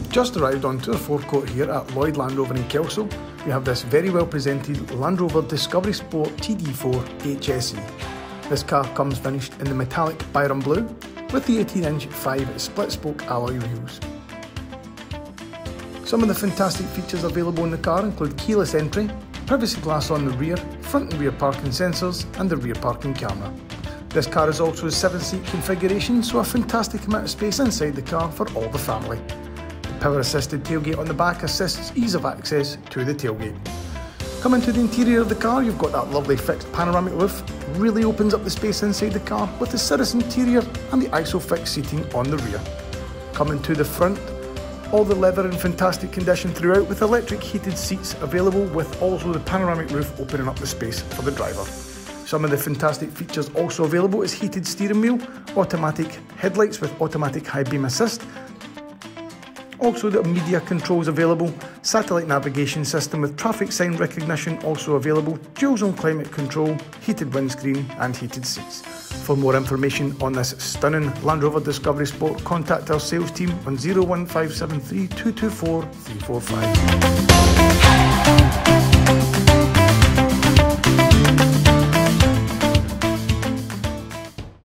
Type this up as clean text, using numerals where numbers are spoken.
We've just arrived onto the forecourt here at Lloyd Land Rover in Kelso. We have this very well presented Land Rover Discovery Sport TD4 HSE. This car comes finished in the metallic Byron Blue with the 18-inch 5 split-spoke alloy wheels. Some of the fantastic features available in the car include keyless entry, privacy glass on the rear, front and rear parking sensors and the rear parking camera. This car is also a 7-seat configuration, so a fantastic amount of space inside the car for all the family. The power-assisted tailgate on the back assists ease of access to the tailgate. Coming to the interior of the car, you've got that lovely fixed panoramic roof. Really opens up the space inside the car with the Cirrus interior and the ISOFIX seating on the rear. Coming to the front, all the leather in fantastic condition throughout with electric heated seats available, with also the panoramic roof opening up the space for the driver. Some of the fantastic features also available is heated steering wheel, automatic headlights with automatic high beam assist, also the media controls available, satellite navigation system with traffic sign recognition also available, dual zone climate control, heated windscreen and heated seats. For more information on this stunning Land Rover Discovery Sport, contact our sales team on 01573 224 345.